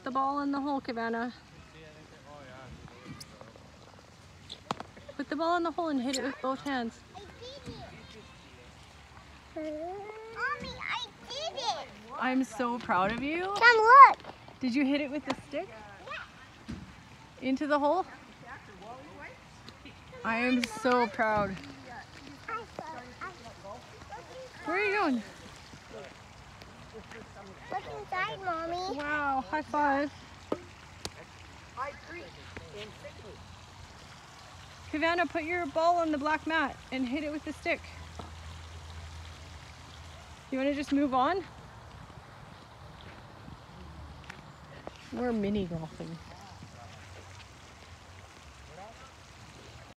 the ball in the hole, Kavana. Put the ball in the hole and hit it with both hands. I did it. Mommy, I did it. I'm so proud of you. Come look. Did you hit it with the stick? Into the hole? I am so proud. Where are you going? Look inside, Mommy. Wow, high five. Kavana, put your ball on the black mat and hit it with the stick. You want to just move on? We're mini golfing.